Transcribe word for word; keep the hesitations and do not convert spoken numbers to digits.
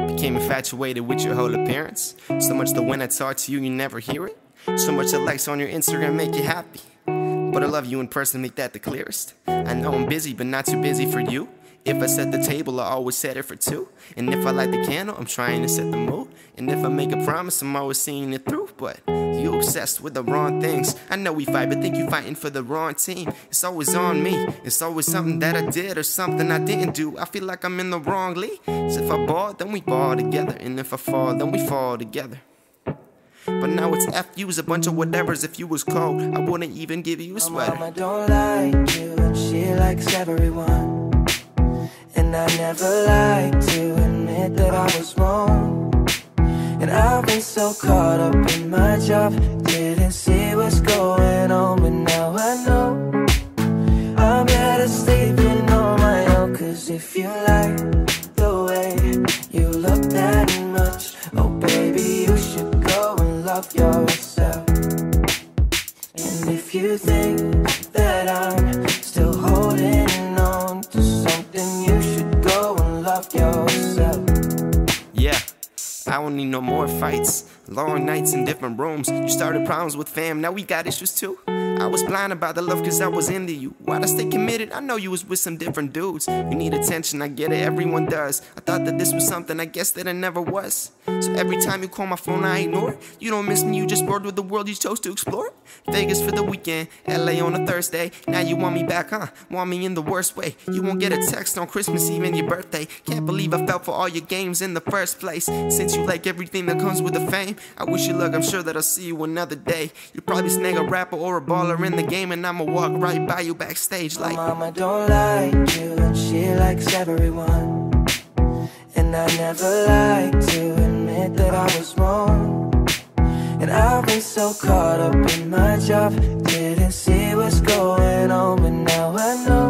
Became infatuated with your whole appearance. So much that when I talk to you, you never hear it. So much that likes on your Instagram make you happy. But I love you in person, make that the clearest. I know I'm busy, but not too busy for you. If I set the table, I always set it for two. And if I light the candle, I'm trying to set the mood. And if I make a promise, I'm always seeing it through. But you obsessed with the wrong things. I know we fight, but think you fighting for the wrong team. It's always on me. It's always something that I did or something I didn't do. I feel like I'm in the wrong league. So if I ball, then we ball together. And if I fall, then we fall together. But now it's F U's, a bunch of whatevers. If you was cold, I wouldn't even give you a sweater. My mama don't like you, and she likes everyone. And I never like to admit that I was wrong. And I've been so caught up in my job, didn't see what's going on. But now I know I'm better sleeping on my own. Cause if you like the way you look that much, oh baby, you should go and love yourself. And if you think that I'm still holding on to something, you should go and love yourself. Yeah, I don't need no more fights, long nights in different rooms. You started problems with fam, now we got issues too. I was blind about the love cause I was into you. Why'd I stay committed? I know you was with some different dudes. You need attention, I get it, everyone does. I thought that this was something, I guess that it never was. So every time you call my phone, I ignore it. You don't miss me, you just bored with the world you chose to explore. Vegas for the weekend, L A on a Thursday. Now you want me back, huh? Want me in the worst way. You won't get a text on Christmas Eve and your birthday. Can't believe I fell for all your games in the first place. Since you like everything that comes with the fame, I wish you luck, I'm sure that I'll see you another day. You probably snag a rapper or a baller in the game, and I'ma walk right by you backstage like, my mama don't like you, and she likes everyone. And I never like to admit that I was wrong. And I've been so caught up in my job, didn't see what's going on. But now I know